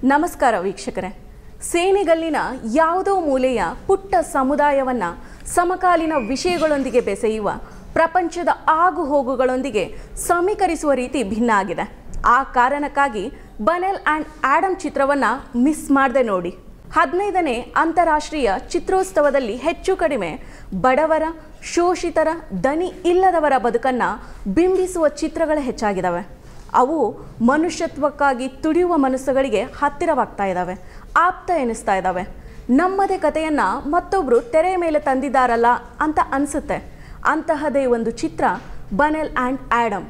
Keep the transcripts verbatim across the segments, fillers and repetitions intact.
ನಮಸ್ಕಾರ ವೀಕ್ಷಕರೇ. ಸೇನೆಗಲ್ಲಿನ ಯಾವುದೋ ಮೂಲೆಯ ಪುಟ್ಟ ಸಮುದಾಯವನ್ನ ಸಮಕಾಲೀನ ವಿಷಯಗಳೊಂದಿಗೆ ಬೆಸೆಯುವ ಪ್ರಪಂಚದ ಆಗು ಹೋಗುಗಳೊಂದಿಗೆ ಸಮೀಕರಿಸುವ ರೀತಿ ಭಿನ್ನ ಆಗಿದೆ. ಆ ಕಾರಣಕ್ಕಾಗಿ ಬನೆಲ್ ಆ್ಯಂಡ್ ಆಡಮ್ ಚಿತ್ರವನ್ನ ಮಿಸ್ ಮಾಡದೆ ನೋಡಿ. ಹದಿನೈದನೇ ಅಂತಾರಾಷ್ಟ್ರೀಯ ಚಿತ್ರೋತ್ಸವದಲ್ಲಿ ಹೆಚ್ಚು ಕಡಿಮೆ ಬಡವರ, ಶೋಷಿತರ, ದನಿ ಇಲ್ಲದವರ ಬದುಕನ್ನ ಬಿಂಬಿಸುವ ಚಿತ್ರಗಳೇ ಹೆಚ್ಚಾಗಿದ್ದಾವೆ. ಅವು ಮನುಷ್ಯತ್ವಕ್ಕಾಗಿ ತುಡಿಯುವ ಮನಸ್ಸುಗಳಿಗೆ ಹತ್ತಿರವಾಗ್ತಾ ಇದ್ದಾವೆ, ಆಪ್ತ ಎನಿಸ್ತಾ ಇದ್ದಾವೆ. ನಮ್ಮದೇ ಕಥೆಯನ್ನು ಮತ್ತೊಬ್ಬರು ತೆರೆಯ ಮೇಲೆ ತಂದಿದ್ದಾರಲ್ಲ ಅಂತ ಅನಿಸುತ್ತೆ. ಅಂತಹದೇ ಒಂದು ಚಿತ್ರ ಬನೆಲ್ ಆ್ಯಂಡ್ ಆಡಮ್.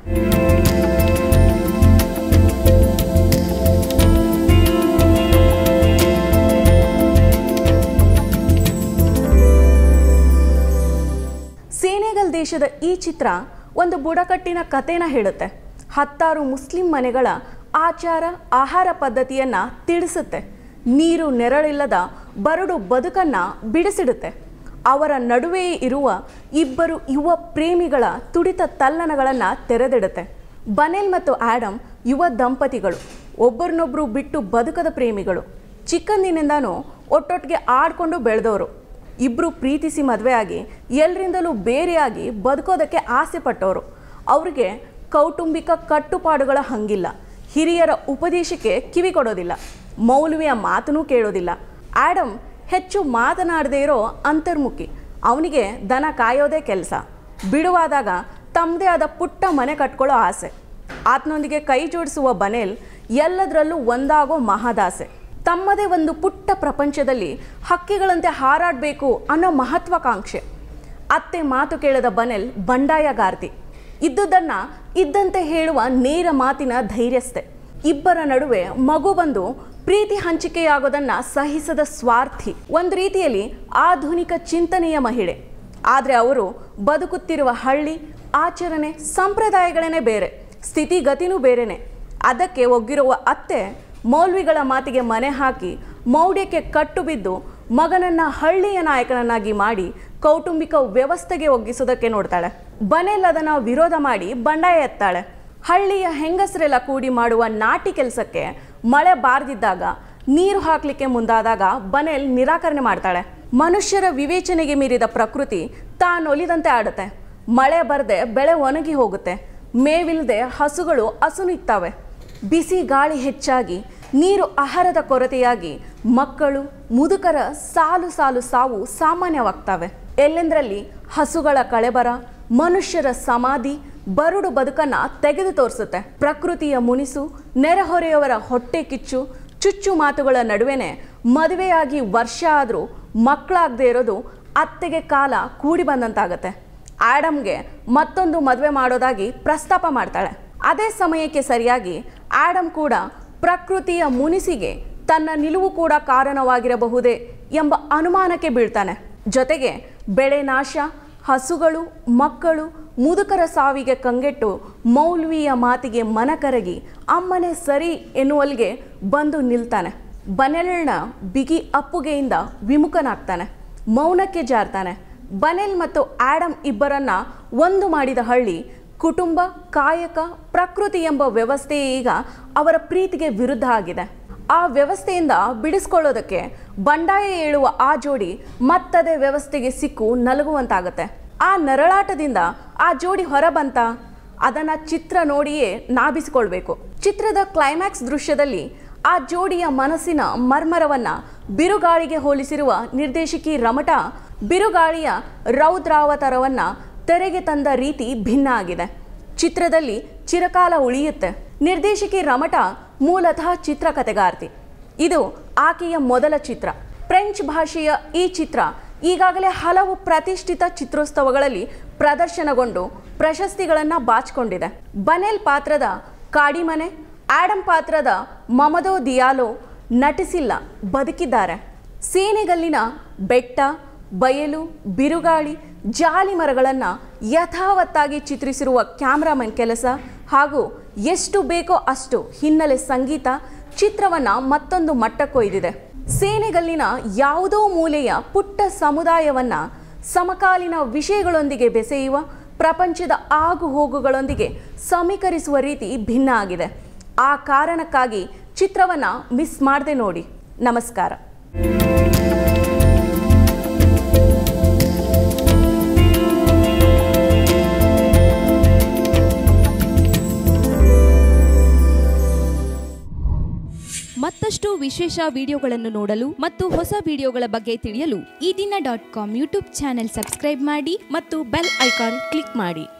ಸೇನೆಗಲ್ ದೇಶದ ಈ ಚಿತ್ರ ಒಂದು ಬುಡಕಟ್ಟಿನ ಕಥೆನ ಹೇಳುತ್ತೆ. ಹತ್ತಾರು ಮುಸ್ಲಿಂ ಮನೆಗಳ ಆಚಾರ ಆಹಾರ ಪದ್ಧತಿಯನ್ನು ತಿಳಿಸುತ್ತೆ. ನೀರು ನೆರಳಿಲ್ಲದ ಬರಡು ಬದುಕನ್ನು ಬಿಡಿಸಿಡುತ್ತೆ. ಅವರ ನಡುವೆಯೇ ಇರುವ ಇಬ್ಬರು ಯುವ ಪ್ರೇಮಿಗಳ ತುಡಿತ ತಲ್ಲಣಗಳನ್ನು ತೆರೆದಿಡುತ್ತೆ. ಬನೆಲ್ ಮತ್ತು ಆಡಮ್ ಯುವ ದಂಪತಿಗಳು, ಒಬ್ಬರನ್ನೊಬ್ಬರು ಬಿಟ್ಟು ಬದುಕದ ಪ್ರೇಮಿಗಳು. ಚಿಕ್ಕಂದಿನಿಂದನೂ ಒಟ್ಟೊಟ್ಟಿಗೆ ಆಡ್ಕೊಂಡು ಬೆಳೆದವರು. ಇಬ್ಬರು ಪ್ರೀತಿಸಿ ಮದುವೆಯಾಗಿ ಎಲ್ಲರಿಂದಲೂ ಬೇರೆಯಾಗಿ ಬದುಕೋದಕ್ಕೆ ಆಸೆ ಪಟ್ಟವರು. ಅವ್ರಿಗೆ ಕೌಟುಂಬಿಕ ಕಟ್ಟುಪಾಡುಗಳ ಹಂಗಿಲ್ಲ. ಹಿರಿಯರ ಉಪದೇಶಕ್ಕೆ ಕಿವಿ ಕೊಡೋದಿಲ್ಲ, ಮೌಲ್ವಿಯ ಮಾತನ್ನೂ ಕೇಳೋದಿಲ್ಲ. ಆಡಮ್ ಹೆಚ್ಚು ಮಾತನಾಡದೇ ಇರೋ ಅಂತರ್ಮುಖಿ. ಅವನಿಗೆ ದನ ಕಾಯೋದೇ ಕೆಲಸ. ಬಿಡುವಾದಾಗ ತಮ್ಮದೇ ಆದ ಪುಟ್ಟ ಮನೆ ಕಟ್ಕೊಳ್ಳೋ ಆಸೆ. ಆತನೊಂದಿಗೆ ಕೈ ಜೋಡಿಸುವ ಬನೆಲ್ ಎಲ್ಲದರಲ್ಲೂ ಒಂದಾಗೋ ಮಹದಾಸೆ. ತಮ್ಮದೇ ಒಂದು ಪುಟ್ಟ ಪ್ರಪಂಚದಲ್ಲಿ ಹಕ್ಕಿಗಳಂತೆ ಹಾರಾಡಬೇಕು ಅನ್ನೋ ಮಹತ್ವಾಕಾಂಕ್ಷೆ. ಅತ್ತೆ ಮಾತು ಕೇಳದ ಬನೆಲ್ ಬಂಡಾಯಗಾರ್ತಿ. ಇದ್ದುದನ್ನು ಇದ್ದಂತೆ ಹೇಳುವ ನೇರ ಮಾತಿನ ಧೈರ್ಯಸ್ಥೆ. ಇಬ್ಬರ ನಡುವೆ ಮಗು ಬಂದು ಪ್ರೀತಿ ಹಂಚಿಕೆಯಾಗೋದನ್ನು ಸಹಿಸದ ಸ್ವಾರ್ಥಿ. ಒಂದು ರೀತಿಯಲ್ಲಿ ಆಧುನಿಕ ಚಿಂತನೆಯ ಮಹಿಳೆ. ಆದರೆ ಅವರು ಬದುಕುತ್ತಿರುವ ಹಳ್ಳಿ, ಆಚರಣೆ, ಸಂಪ್ರದಾಯಗಳೇ ಬೇರೆ, ಸ್ಥಿತಿಗತಿನೂ ಬೇರೆನೆ. ಅದಕ್ಕೆ ಒಗ್ಗಿರುವ ಅತ್ತೆ ಮೌಲ್ವಿಗಳ ಮಾತಿಗೆ ಮನೆ ಹಾಕಿ ಮೌಢ್ಯಕ್ಕೆ ಕಟ್ಟು ಬಿದ್ದು ಮಗನನ್ನ ಹಳ್ಳಿಯ ನಾಯಕನನ್ನಾಗಿ ಮಾಡಿ ಕೌಟುಂಬಿಕ ವ್ಯವಸ್ಥೆಗೆ ಒಗ್ಗಿಸೋದಕ್ಕೆ ನೋಡ್ತಾಳೆ. ಬನೆಲ್ ಅದನ್ನು ವಿರೋಧ ಮಾಡಿ ಬಂಡಾಯ ಎತ್ತಾಳೆ. ಹಳ್ಳಿಯ ಹೆಂಗಸರೆಲ್ಲ ಕೂಡಿ ಮಾಡುವ ನಾಟಿ ಕೆಲಸಕ್ಕೆ ಮಳೆ ಬಾರದಿದ್ದಾಗ ನೀರು ಹಾಕಲಿಕ್ಕೆ ಮುಂದಾದಾಗ ಬನೆಲ್ ನಿರಾಕರಣೆ ಮಾಡ್ತಾಳೆ. ಮನುಷ್ಯರ ವಿವೇಚನೆಗೆ ಮೀರಿದ ಪ್ರಕೃತಿ ತಾನೊಲಿದಂತೆ ಆಡುತ್ತೆ. ಮಳೆ ಬರದೆ ಬೆಳೆ ಒಣಗಿ ಹೋಗುತ್ತೆ. ಮೇವಿಲ್ಲದೆ ಹಸುಗಳು ಅಸುನಿಕ್ತಾವೆ. ಬಿಸಿ ಗಾಳಿ ಹೆಚ್ಚಾಗಿ ನೀರು ಆಹಾರದ ಕೊರತೆಯಾಗಿ ಮಕ್ಕಳು, ಮುದುಕರ ಸಾಲು ಸಾಲು ಸಾವು ಸಾಮಾನ್ಯವಾಗ್ತವೆ. ಎಲ್ಲೆಂದರಲ್ಲಿ ಹಸುಗಳ ಕಳೆಬರ, ಮನುಷ್ಯರ ಸಮಾಧಿ, ಬರುಡು ಬದುಕನ್ನ ತೆಗೆದು ತೋರಿಸುತ್ತೆ. ಪ್ರಕೃತಿಯ ಮುನಿಸು, ನೆರೆಹೊರೆಯವರ ಹೊಟ್ಟೆ ಕಿಚ್ಚು, ಚುಚ್ಚು ಮಾತುಗಳ ನಡುವೆನೆ ಮದುವೆಯಾಗಿ ವರ್ಷ ಆದರೂ ಮಕ್ಕಳಾಗದೇ ಇರೋದು ಅತ್ತೆಗೆ ಕಾಲ ಕೂಡಿ ಬಂದಂತಾಗತ್ತೆ. ಆಡಮ್ಗೆ ಮತ್ತೊಂದು ಮದುವೆ ಮಾಡೋದಾಗಿ ಪ್ರಸ್ತಾಪ ಮಾಡ್ತಾಳೆ. ಅದೇ ಸಮಯಕ್ಕೆ ಸರಿಯಾಗಿ ಆಡಮ್ ಕೂಡ ಪ್ರಕೃತಿಯ ಮುನಿಸಿಗೆ ತನ್ನ ನಿಲುವು ಕೂಡ ಕಾರಣವಾಗಿರಬಹುದೇ ಎಂಬ ಅನುಮಾನಕ್ಕೆ ಬೀಳ್ತಾನೆ. ಜೊತೆಗೆ ಬೆಳೆ ನಾಶ, ಹಸುಗಳು, ಮಕ್ಕಳು, ಮುದುಕರ ಸಾವಿಗೆ ಕಂಗೆಟ್ಟು ಮೌಲ್ವಿಯ ಮಾತಿಗೆ ಮನಕರಗಿ ಅಮ್ಮನೆ ಸರಿ ಎನ್ನುವಲ್ಲಿಗೆ ಬಂದು ನಿಲ್ತಾನೆ. ಬನೆಲ್ನ ಬಿಗಿ ಅಪ್ಪುಗೆಯಿಂದ ವಿಮುಖನಾಗ್ತಾನೆ, ಮೌನಕ್ಕೆ ಜಾರ್ತಾನೆ. ಬನೆಲ್ ಮತ್ತು ಆಡಮ್ ಇಬ್ಬರನ್ನ ಒಂದು ಮಾಡಿದ ಹಳ್ಳಿ, ಕುಟುಂಬ, ಕಾಯಕ, ಪ್ರಕೃತಿ ಎಂಬ ವ್ಯವಸ್ಥೆಯೇ ಈಗ ಅವರ ಪ್ರೀತಿಗೆ ವಿರುದ್ಧ ಆಗಿದೆ. ಆ ವ್ಯವಸ್ಥೆಯಿಂದ ಬಿಡಿಸ್ಕೊಳ್ಳೋದಕ್ಕೆ ಬಂಡಾಯ ಏಳುವ ಆ ಜೋಡಿ ಮತ್ತದೇ ವ್ಯವಸ್ಥೆಗೆ ಸಿಕ್ಕು ನಲಗುವಂತಾಗತ್ತೆ. ಆ ನರಳಾಟದಿಂದ ಆ ಜೋಡಿ ಹೊರ ಬಂತ ಅದನ್ನು ಚಿತ್ರ ನೋಡಿಯೇ ನಾಭಿಸಿಕೊಳ್ಬೇಕು. ಚಿತ್ರದ ಕ್ಲೈಮ್ಯಾಕ್ಸ್ ದೃಶ್ಯದಲ್ಲಿ ಆ ಜೋಡಿಯ ಮನಸ್ಸಿನ ಮರ್ಮರವನ್ನು ಬಿರುಗಾಳಿಗೆ ಹೋಲಿಸಿರುವ ನಿರ್ದೇಶಕಿ ರಮಟ ಬಿರುಗಾಳಿಯ ರೌದ್ರಾವತಾರವನ್ನು ತೆರೆಗೆ ತಂದ ರೀತಿ ಭಿನ್ನ ಆಗಿದೆ. ಚಿತ್ರದಲ್ಲಿ ಚಿರಕಾಲ ಉಳಿಯುತ್ತೆ. ನಿರ್ದೇಶಕಿ ರಮಟ ಮೂಲತಃ ಚಿತ್ರಕಥೆಗಾರ್ತಿ. ಇದು ಆಕೆಯ ಮೊದಲ ಚಿತ್ರ. ಫ್ರೆಂಚ್ ಭಾಷೆಯ ಈ ಚಿತ್ರ ಈಗಾಗಲೇ ಹಲವು ಪ್ರತಿಷ್ಠಿತ ಚಿತ್ರೋತ್ಸವಗಳಲ್ಲಿ ಪ್ರದರ್ಶನಗೊಂಡು ಪ್ರಶಸ್ತಿಗಳನ್ನು ಬಾಚಿಕೊಂಡಿದೆ. ಬನೆಲ್ ಪಾತ್ರದ ಕಾಡಿಮನೆ, ಆಡಮ್ ಪಾತ್ರದ ಮಮದೋ ದಿಯಾಲೋ ನಟಿಸಿಲ್ಲ, ಬದುಕಿದ್ದಾರೆ. ಸೇನೆಗಲ್ಲಿನ ಬೆಟ್ಟ, ಬಯಲು, ಬಿರುಗಾಳಿ, ಜಾಲಿ ಮರಗಳನ್ನು ಯಥಾವತ್ತಾಗಿ ಚಿತ್ರಿಸಿರುವ ಕ್ಯಾಮ್ರಾಮನ್ ಕೆಲಸ ಹಾಗೂ ಎಷ್ಟು ಬೇಕೋ ಅಷ್ಟು ಹಿನ್ನೆಲೆ ಸಂಗೀತ ಚಿತ್ರವನ್ನು ಮತ್ತೊಂದು ಮಟ್ಟಕ್ಕೊಯ್ದಿದೆ. ಸೇನೆಗಲ್ಲಿನ ಯಾವುದೋ ಮೂಲೆಯ ಪುಟ್ಟ ಸಮುದಾಯವನ್ನು ಸಮಕಾಲೀನ ವಿಷಯಗಳೊಂದಿಗೆ ಬೆಸೆಯುವ ಪ್ರಪಂಚದ ಆಗು ಹೋಗುಗಳೊಂದಿಗೆ ಸಮೀಕರಿಸುವ ರೀತಿ ಭಿನ್ನ ಆಗಿದೆ. ಆ ಕಾರಣಕ್ಕಾಗಿ ಚಿತ್ರವನ್ನು ಮಿಸ್ ಮಾಡದೆ ನೋಡಿ. ನಮಸ್ಕಾರ. ಮತ್ತಷ್ಟು ವಿಶೇಷ ವಿಡಿಯೋಗಳನ್ನು ನೋಡಲು ಮತ್ತು ಹೊಸ ವಿಡಿಯೋಗಳ ಬಗ್ಗೆ ತಿಳಿಯಲು Ee Dina dot com YouTube channel subscribe ಮಾಡಿ ಮತ್ತು ಬೆಲ್ ಐಕಾನ್ ಕ್ಲಿಕ್ ಮಾಡಿ.